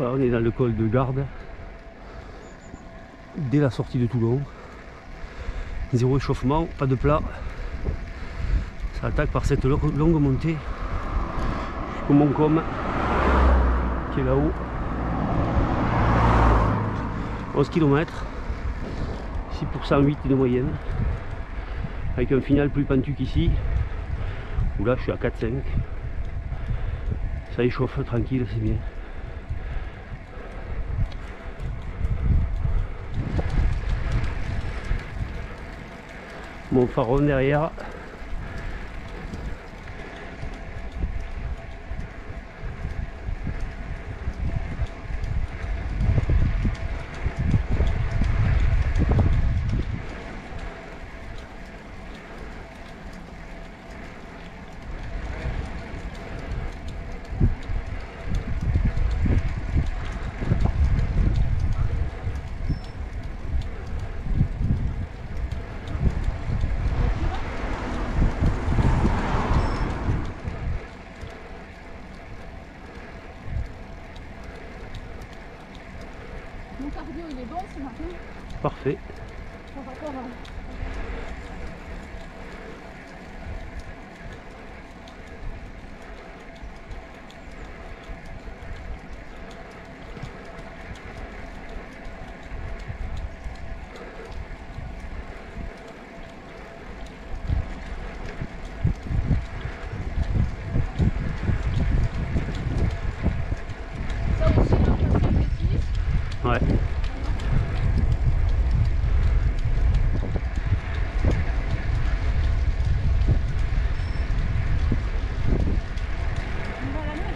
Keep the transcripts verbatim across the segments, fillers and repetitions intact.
Voilà, on est dans le col de Garde, dès la sortie de Toulon. Zéro échauffement, pas de plat. Ça attaque par cette longue montée jusqu'au Montcom qui est là-haut. onze kilomètres, six pour cent huit de moyenne, avec un final plus pentu qu'ici, où là je suis à quatre cinq. Ça échauffe tranquille, c'est bien. Mon pharaon derrière. Mon cardio il est bon ce matin. Parfait. Par rapport à... Ça aussi, là, on a fait des six. Ouais. On va à la mer.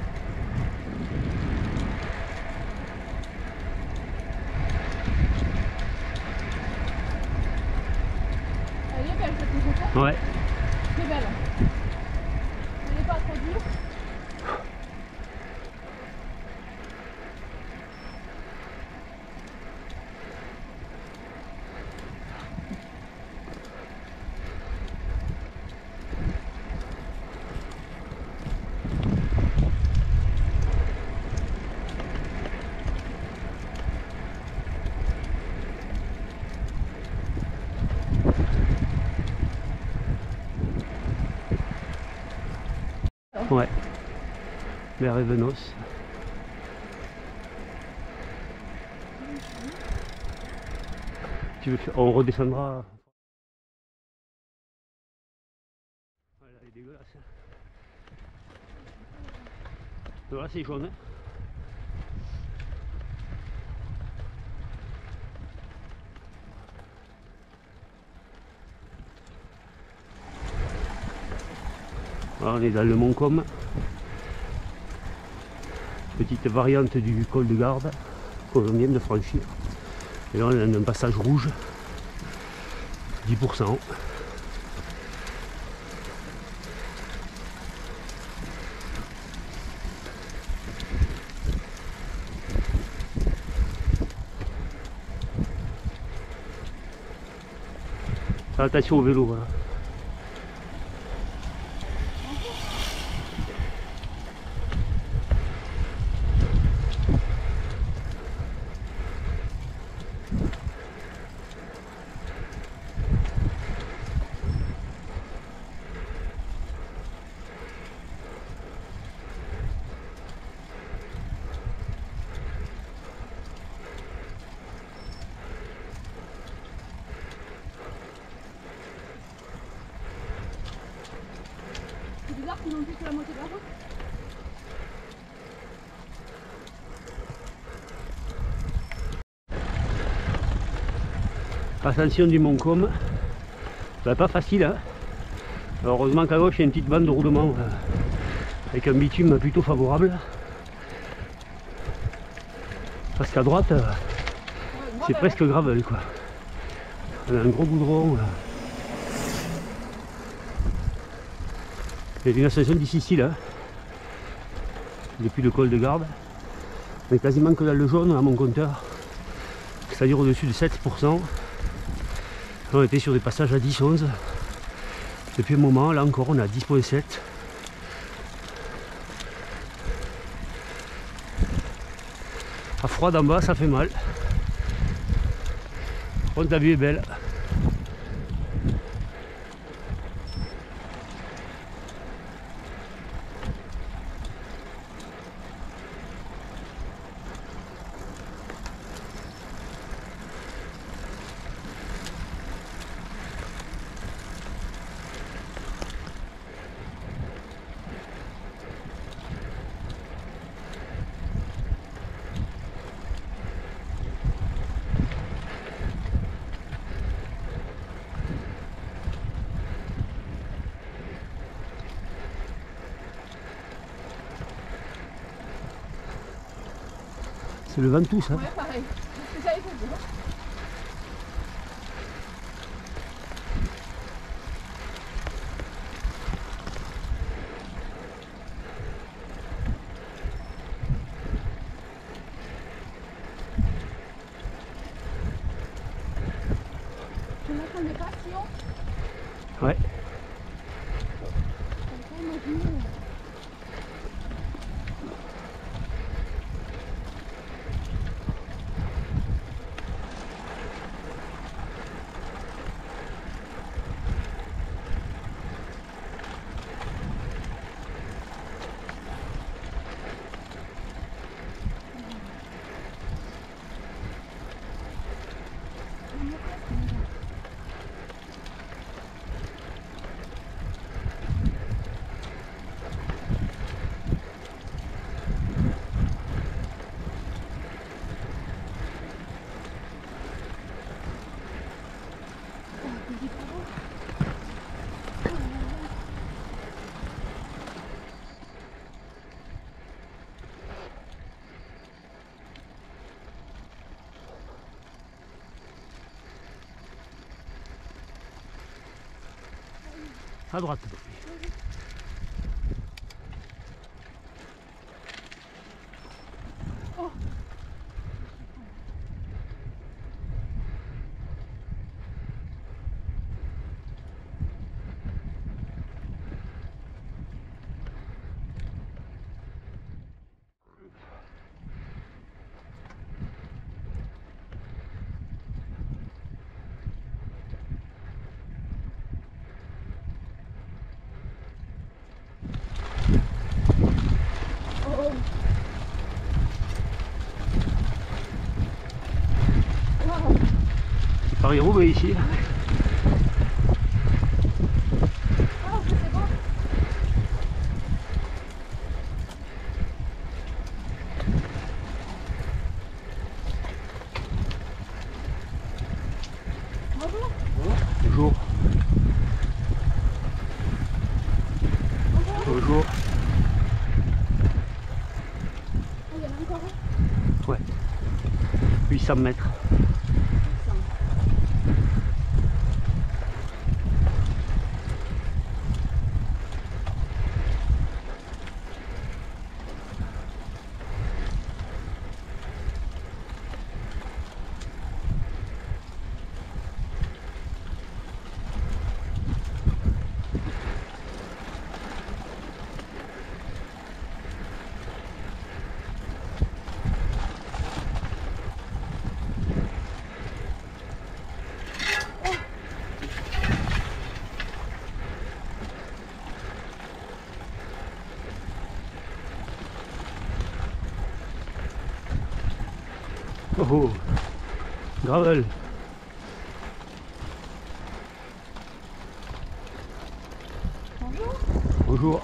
Elle est belle cette photo. Ouais. C'est belle. Elle n'est pas trop dure. Ouais. Vers Evenos. Tu veux faire... On redescendra. Voilà, elle est dégueulasse. Voilà, c'est jaune. Voilà, on est dans le Montcom. Petite variante du col de Garde qu'on vient de franchir. Et là on a un passage rouge, dix pour cent. Attention au vélo, voilà. C'est bizarre qu'ils ont vu sur la moitié de la route. Ascension du Montcom, bah, pas facile, hein. Heureusement qu'à gauche il y a une petite bande de roulement euh, avec un bitume plutôt favorable, parce qu'à droite euh, c'est presque gravel quoi. On a un gros goudron. Euh. Il y a une ascension difficile, hein. Depuis le col de Garde, on est quasiment que dans le jaune à mon compteur, c'est-à-dire au-dessus de sept pour cent. On était sur des passages à dix onze. Depuis un moment, là encore on est à dix virgule sept. À froid d'en bas, ça fait mal. Par contre, la vue est belle. C'est le Ventoux, ça. Ouais, pareil. C'est ce que j'allais te dire. Tu m'attendais pas si haut? Ouais. T'as pas imaginé. À droite. Oh. Paris-Roubaix ici. Ah, ok, c'est bon. Bonjour. Bonjour. Bonjour. Bonjour. Oh, il y en a encore un. Ouais. huit cents mètres. Oh oh, gravel. Bonjour. Bonjour.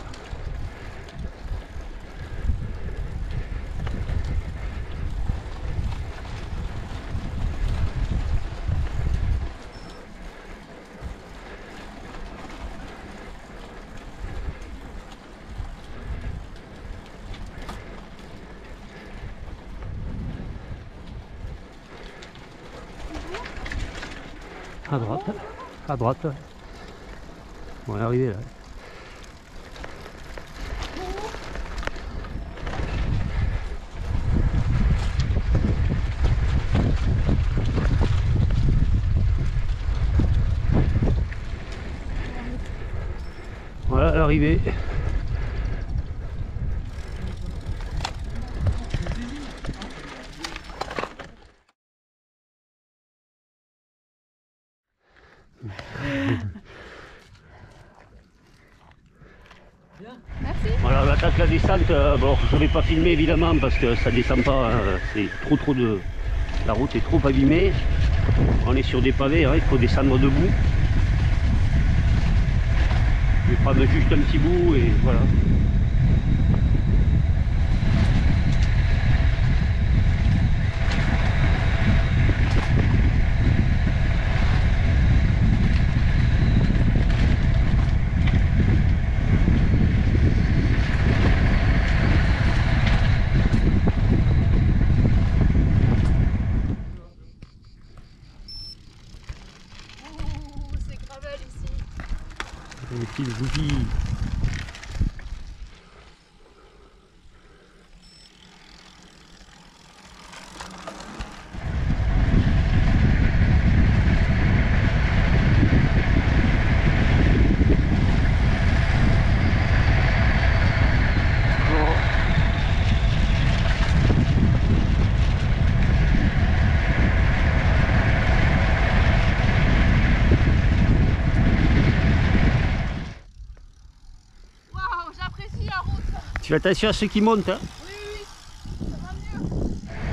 À droite, à droite. Bon, on est arrivé là. Voilà l'arrivée. Merci. Voilà, on attaque la descente. Euh, bon, je ne vais pas filmer évidemment parce que ça descend pas. Hein, c'est trop trop de. La route est trop abîmée. On est sur des pavés, hein, il faut descendre debout. Je vais prendre juste un petit bout et voilà. Les fils bougies. Tu fais attention à ceux qui montent. Hein. Oui, oui, ça va mieux.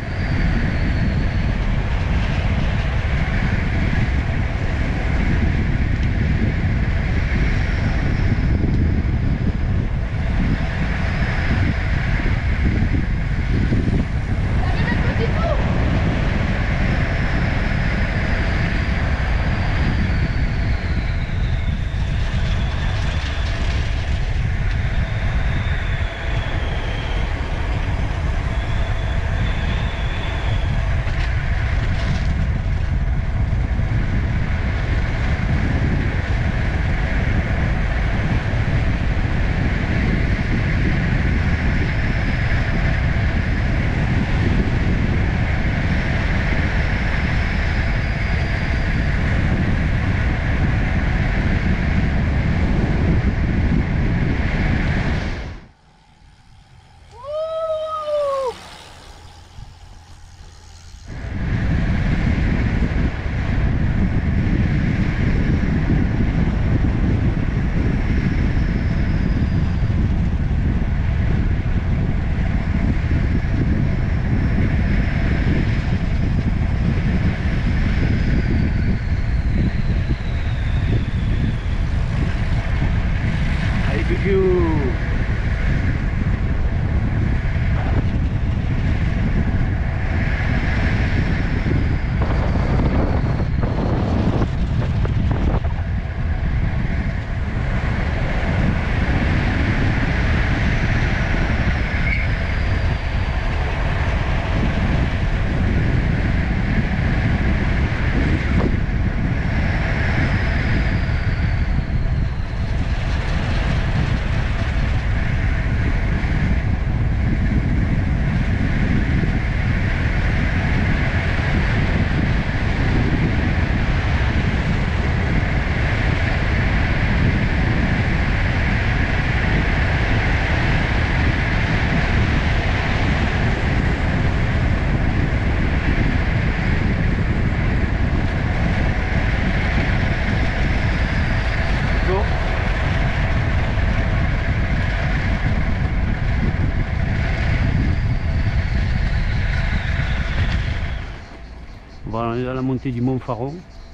Voilà, on est à la montée du Mont Faron.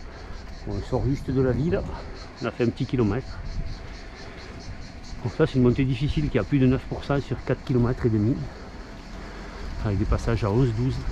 On sort juste de la ville. On a fait un petit kilomètre. Donc ça c'est une montée difficile qui a plus de neuf pour cent sur quatre kilomètres et demi. Avec des passages à onze douze.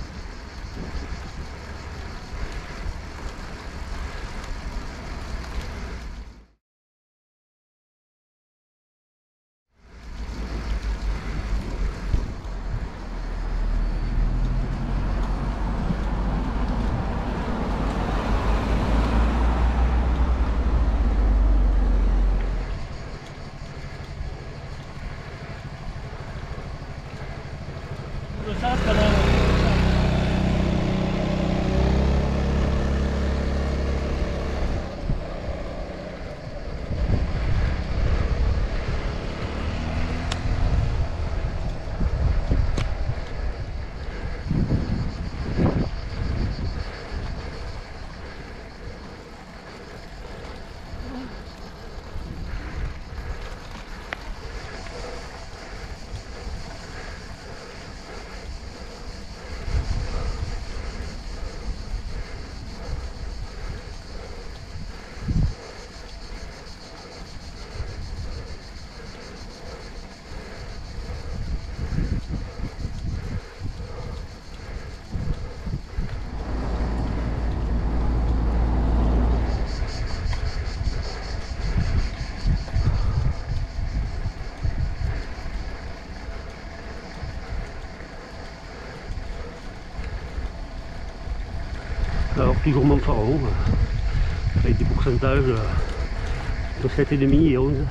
Alors toujours mon pharaon, avec des pourcentages de sept virgule cinq et onze.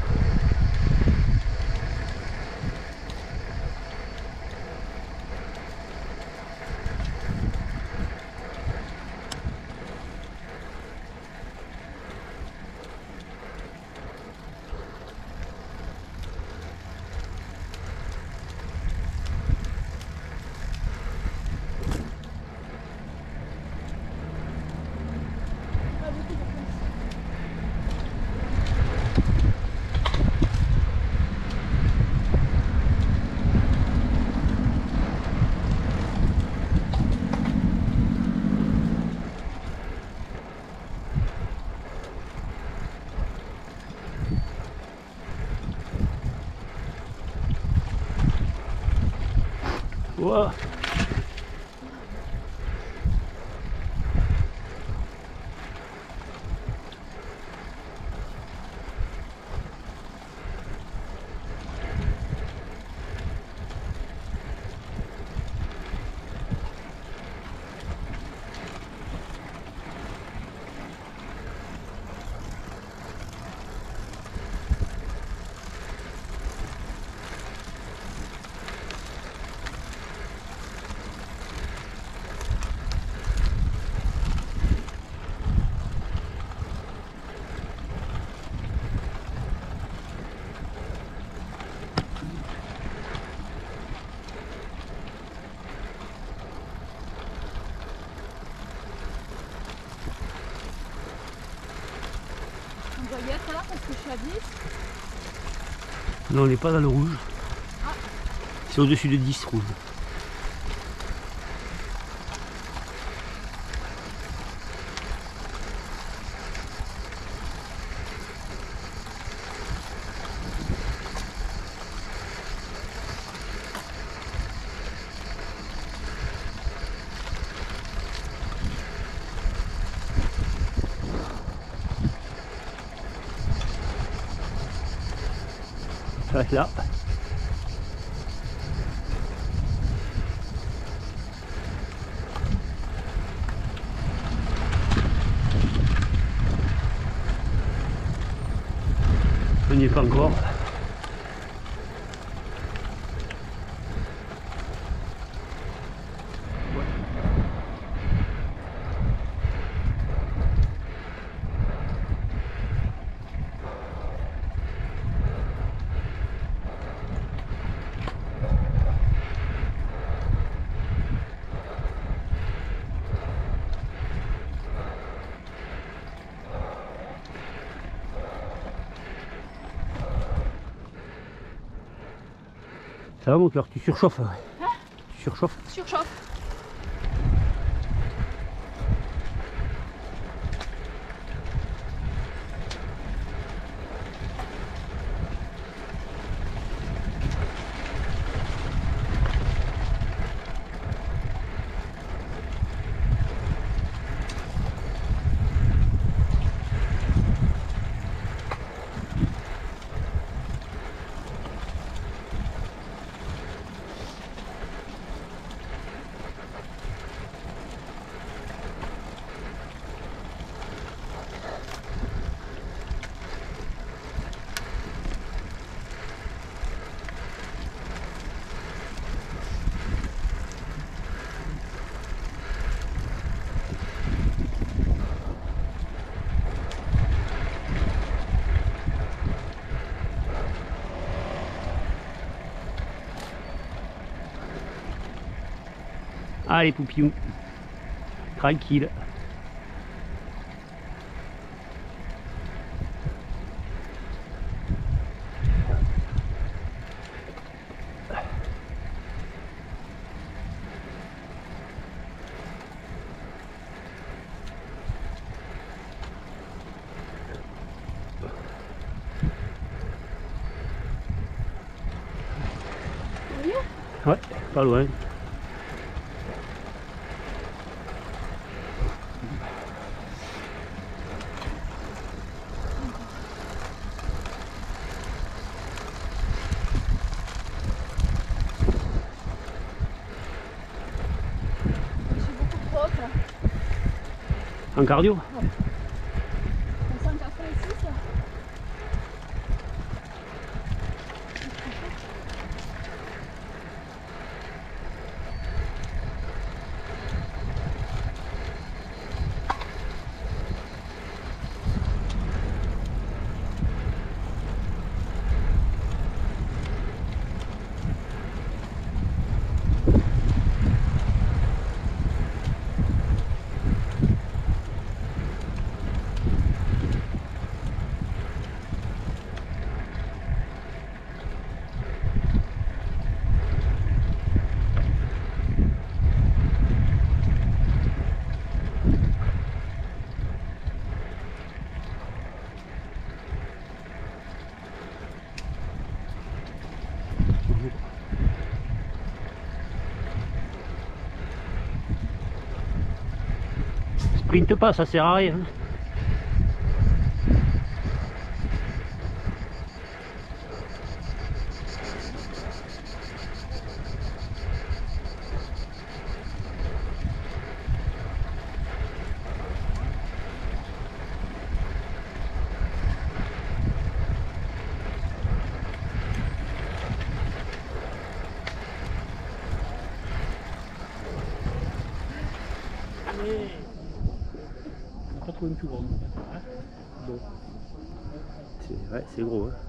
Pas beaucoup de place. Wow. On doit y être là parce que je suis à dix. Non, on n'est pas dans le rouge. Ah. C'est au-dessus de dix rouge. Ça reste là. On n'y est pas encore. Ça va mon cœur, tu surchauffes. Hein? Tu surchauffes. Surchauffe. Allez poupiou, tranquille. Ouais, pas loin. Je suis beaucoup trop haute là. En cardio? cent quatre-vingt-six. Sprinte pas, ça sert à rien. Allez. On n'a pas trouvé une plus grande. Hein bon. C'est ouais, c'est gros. Hein.